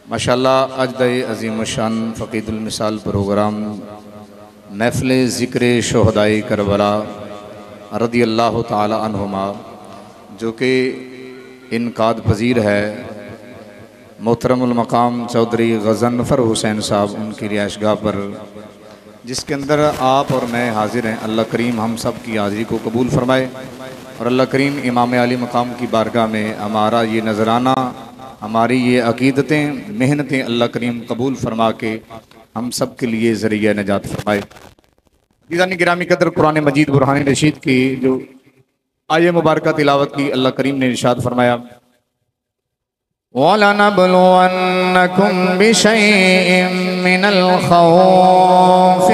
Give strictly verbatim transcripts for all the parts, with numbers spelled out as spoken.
ماشاءاللہ اج دا عظیم الشان فقید المثال پروگرام محفل ذکر شہدائے کربلا رضی اللہ تعالی عنہما جو کہ انعقاد پذیر ہے محترم المقام چودھری غضنفر حسین صاحب ان کی رہائش گاہ پر، جس کے اندر آپ اور میں حاضر ہیں۔ اللہ کریم ہم سب کی حاضری کو قبول فرمائے اور اللہ کریم امام علی مقام کی بارگاہ میں ہمارا یہ نذرانہ، ہماری یہ عقیدتیں، محنتیں اللہ کریم قبول فرما کے ہم سب کے لیے ذریعہ نجات فرمائے۔ عزیزان گرامی قدر، قرآن مجید برہان رشید کی جو آیہ مبارکہ تلاوت کی، اللہ کریم نے ارشاد فرمایا وَلَنَبْلُوَنَّكُمْ بِشَيْءٍ مِّنَ الْخَوْفِ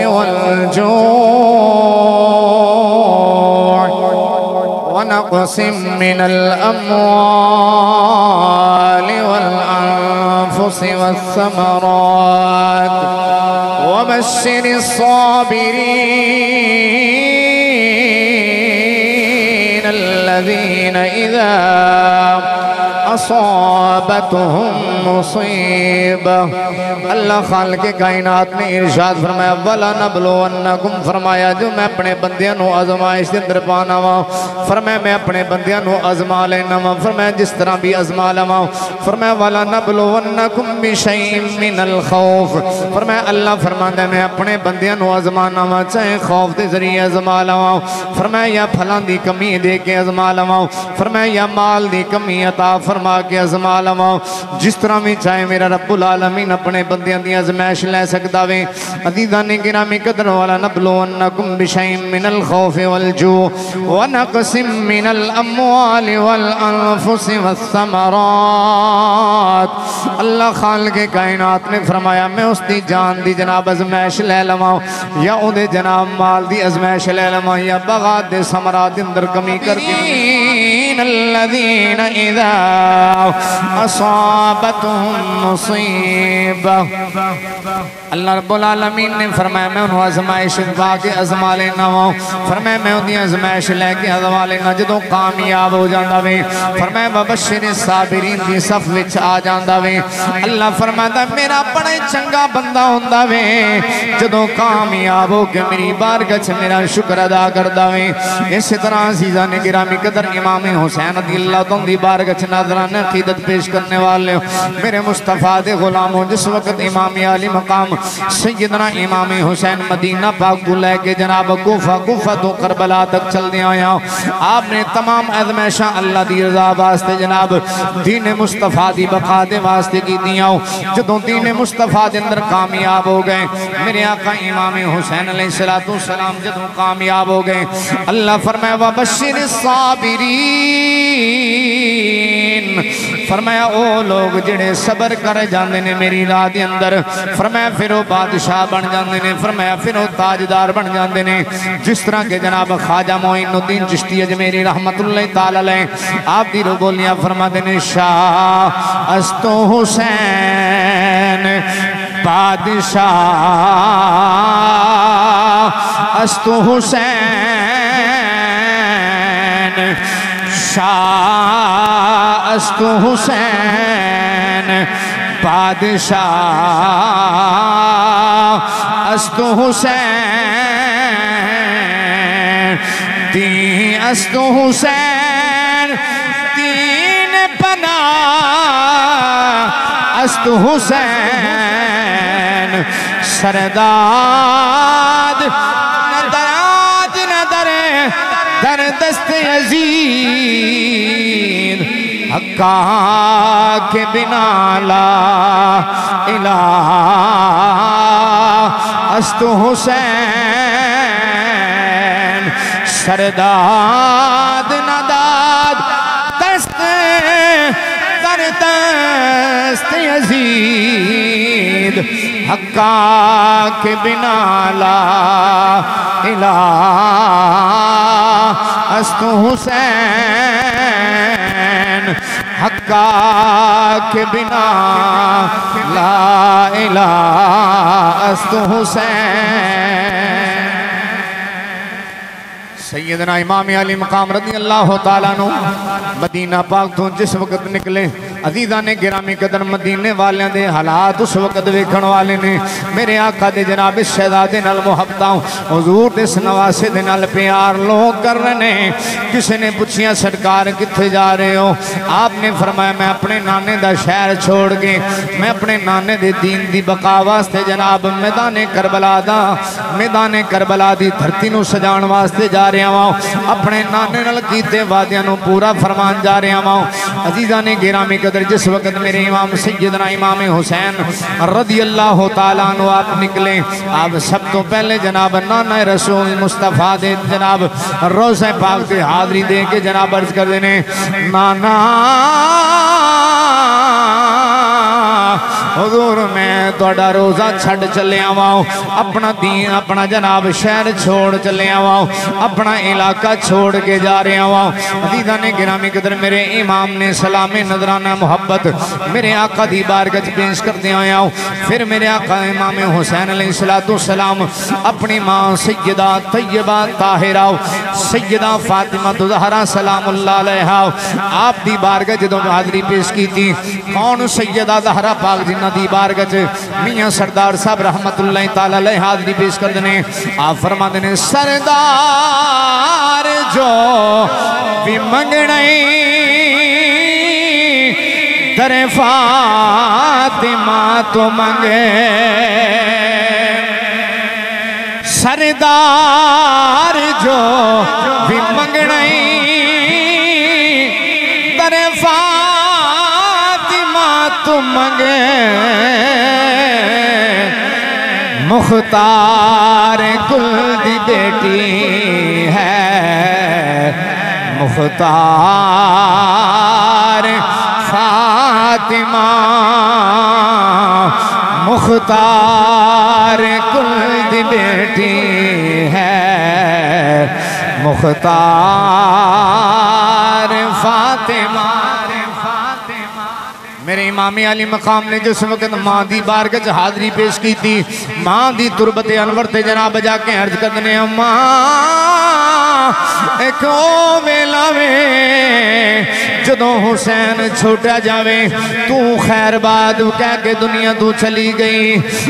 وَالْجُوعِ وَنَقْصٍ مِّنَ الْأَمْوَالِ وَالْأَنفُسِ وَالثَّمَرَاتِ وَبَشِّرِ الصَّابِرِينَ الَّذِينَ إِذَا اصابتهم مصیبہ۔ اللہ خالق کائنات نے ارشاد فرمایا وَلَنَبْلُوَنَّكُمْ، فرمایا جو میں اپنے بندیاں نو آزمائش دے اندر پانا وا، فرمایا میں اپنے بندیاں نو آزما لینا وا، فرمایا جس طرح بھی آزما لوا، فرمایا وَلَنَبْلُوَنَّكُمْ بِشَيْءٍ مِّنَ الْخَوْفِ، فرمایا اللہ فرماتا ہے میں اپنے بندیاں نو آزمانا وا، چاہے خوف دے ذریعے آزما لوا، فرمایا یا پھلان دی کمی دے کے آزما لوا، فرمایا یا مال دی کمی عطا فرما کے ازما لواں، جس طرح بھی چاہے میرا رب العالمین اپنے بندیاں دی ازمائش لے سکتا وے۔ عزیزان گرامی قدر، وَلَنَبْلُوَنَّكُمْ بِشَيْءٍ مِّنَ الْخَوْفِ وَالْجُوعِ وَنَقْصٍ مِّنَ الْأَمْوَالِ وَالْأَنفُسِ وَالثَّمَرَاتِ۔ اللہ خالق کائنات نے فرمایا میں اس دی جان دی جناب ازمائش لے لواں، یا او دے جناب مال دی ازمائش لے لواں، یا بغات دے ثمرات اندر کمی کر کے الذین اذا اصابتهم مصیبہ۔ اللہ رب العالمین نے فرمایا میں انہوں ازمائش با کے ازما لینا ہوں، فرمایا میں انہوں ازمائش لے کے ازما لینا، جدوں کامیاب ہو جاندہ وے، فرمایا وَبَشِّرِ الصَّابِرِينَ دی صف وچ آ جاندہ وے۔ اللہ فرماتا میرا بڑے چنگا بندہ ہوندہ وے، جدوں کامیاب ہو کے میری بارگاہ میرا شکر ادا کردہ وے۔ اسی طرح عزیزان گرامی قدر امام حسین رضی اللہ تعالیٰ دی بارگاہ ناظران عقیدت پیش کرنے والے میرے مصطفیٰ دے غلاموں، جس وقت امام علی مقام سیدنا امام حسین مدینہ پاک کو لے کے جناب کوفہ کوفہ تو کربلا تک چل دیا آیا، آپ نے تمام ازمائشاں اللہ دی رضا واسطے جناب دین مصطفیٰ دی بقا دے واسطے کی دیا، جدوں دین مصطفیٰ دے اندر کامیاب ہو گئے، میرے آقا امام حسین علیہ السلام جدوں کامیاب ہو گئے، اللہ فرمایا وَبَشِّرِ الصَّابِرِينَ، فرمایا او لوگ جڑے صبر کر جاندے نے میری راہ دے اندر، فرمایا پھر وہ بادشاہ بن جاندے نے، فرمایا پھر وہ تاجدار بن جاندے نے، جس طرح کے جناب خواجہ معین الدین چشتی اجمیری رحمت اللہ تعالی علیہ آپ دی رو بولیاں فرماتے نے شاہ استو حسین بادشاہ استو حسین شاہ استو حسین بادشاہ استو حسین دین استو حسین دین پناہ استو حسین سرداد ندراد ندرے در دست یزید حقا کے بنا لا الہ است حسین سرداد نداد دست در دست یزید حقا کے بنا لا الہ است حسین حقا کے بنا لا الہ است حسین۔ سیدنا امام علی مقام رضی اللہ تعالیٰ عنہ مدینہ پاک تو جس وقت نکلے عزیزاں نے گرامی قدر مدینے والیاں دے حالات اس وقت ویکھن والے نے میرے آقا دے جناب شہزادے نال محبتاں حضور دے نواسے دے نال پیار لوگ کر رہے ہیں کسی نے پوچھیا سرکار کتھے جا رہے ہو آپ نے فرمایا میں اپنے نانے دا شہر چھوڑ کے میں اپنے نانے دے دین دی بقا واسطے جناب میدان کربلا دا میدان کربلا دی دھرتی نو سجان واسطے جا رہے ہوں اپنے نانے نال کیتے وعدیاں نو پورا فرمان جا رہے ہوں عزیزاں نے گرامی قدر جس وقت میرے امام سیدنا امام حسین رضی اللہ تعالیٰ عنہ آپ نکلے آپ سب تو پہلے جناب نانا رسول مصطفیٰ دے جناب روزہ پاک دے حاضری دے کے جناب عرض کر دینے نانا حضور میں توڑا روزہ چھڑ چلے آواؤں اپنا دین اپنا جناب شہر چھوڑ چلے آواؤں اپنا علاقہ چھوڑ کے جا رہے آواؤں عزیزہ نے گرامی قدر میرے امام نے سلام نظرانہ محبت میرے آقا دی بارگاہ پیش کر دیا آیا ہوں پھر میرے آقا امام حسین علیہ السلام اپنی ماں سیدہ طیبہ طاہرہ سیدہ فاطمہ زہرا سلام اللہ علیہ آپ دی بارگاہ جدوں حاضری پیش کی تھی کون سیدہ زہرا پاک جنہ دی بارگاہ میاں سردار صاحب رحمت اللہ تعالی علیہ حاضری پیش کر دینے آپ فرما دینے سردار جو بھی منگنائی در فاطمہ تو منگے سردار جو بھی منگنائی در فاطمہ تو منگے مختار کل دی بیٹی ہے مختار فاطمہ مختار کل دی بیٹی ہے مختار فاطمہ میرے امام علی مقام نے جس وقت ماں دی بارگاہ حاضری پیش کی تھی ماں دی تربت انور تے جناب جا کے عرض کرنے ماں ایک او ویلا میں جدوں حسین چھوٹا جاوے تو خیر باد کہہ کے دنیا تو چلی گئی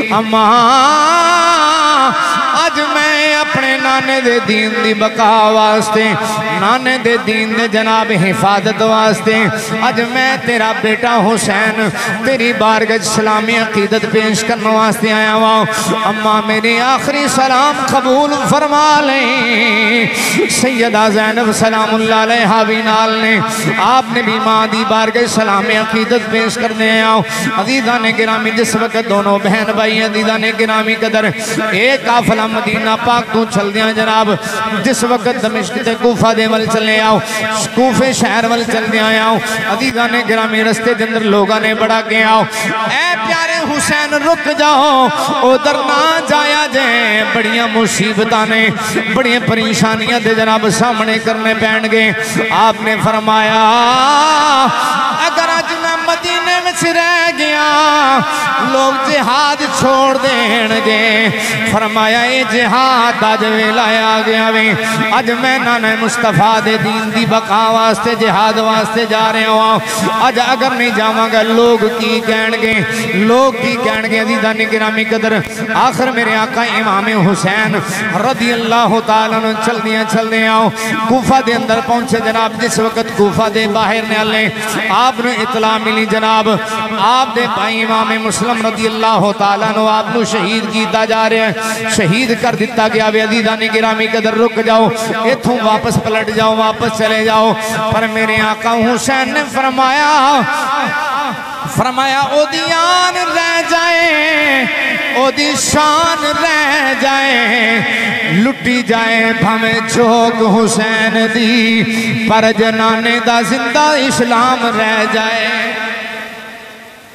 اماں آج میں اپنے نانے دے دین دی بقا واسطے نانے دے دین دے جناب حفاظت واسطے آج میں تیرا بیٹا حسین تیری بارگاہ سلامی عقیدت پیش کرنے واسطے آیا ہوا اماں میری آخری سلام قبول فرما لیں سیدہ زینب سلام اللہ علیہ بھی نال نے آپ نے بھی ماں دی بارگاہ سلامی عقیدت پیش کرنے آیا عزیزہ نے گرامی جس وقت دونوں بہن بھائی عزیزہ نے گرامی قدر ایک قافلہ مدینہ پاک تو چل دیا جناب جس وقت دمشق تے کوفہ دے ول چلے آؤ کوفے شہر ول چل دیا آؤ عزیزہ نے گرامی رستے دندر لوگاں نے بڑا کے آؤ اے پیارے حسین رک جاؤ ادھر نہ جایا جائے بڑیاں مصیبتاں نے بڑیاں پریشانیاں دے جناب سامنے کرنے پہن گے آپ نے فرمایا اگر آج میں مدینے میں سے رہ گیا لوگ جہاد چھوڑ دیں گے فرمایا اے جہاد آج ویلایا گیا وے آج میں نانا مصطفیٰ دے دین دی بقا واسطے جہاد واسطے جا رہے ہوں آج اگر نہیں جاواں گا لوگ کی کہن گے لوگ کی کہن گے عزیزہ نے گرامی قدر آخر میرے آقا امام حسین رضی اللہ تعالیٰ نے چل دیا چل دیا کوفہ دے اندر پہنچے جناب جس وقت کوفہ دے باہر نے اللہ آپ نے اطلاع ملی جناب آپ دے بھائی امام مسلم رضی اللہ تعالیٰ نے آپ نے شہید کیتا جا رہے ہیں شہید کر دیتا گیا وے عزیزہ نے گرامی قدر رک جاؤ اتھوں واپس پلٹ جاؤ واپس چلے جاؤ پر میرے آقا حسین نے فرمایا فرمایا او دیان رہ جائے او دی شان رہ جائے لٹی جائے بھمیں چوک حسین دی پر جنانے دا زندہ اسلام رہ جائے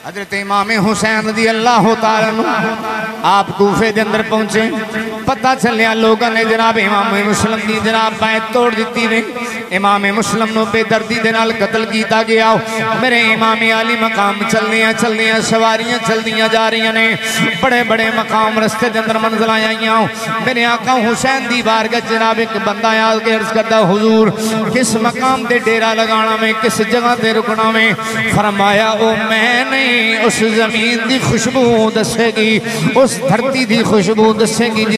حضرت امام حسین رضی اللہ تعالیٰ عنہ آپ کوفے دے اندر پہنچے، پتہ چلیا لوگوں نے جناب امام مسلم دی جناب بیعت توڑ دیتی نے، امام مسلم نو بے دردی دے نال قتل کیتا گیا۔ میرے امام عالی مقام چلنیاں چلنیاں سواریاں چلدیاں جا رہی نے، بڑے بڑے مقام رستے دے اندر منزل آئیاں۔ میرے آقا حسین دی بارگاہ جناب ایک بندہ آ کے عرض کردا حضور کس مقام دے ڈیرا لگانا میں، کس جگہ تے رکنا میں؟ فرمایا او میں نہیں، اس زمین دی خوشبو دسے گی، اس دھرتی دی خوشبو دسے گی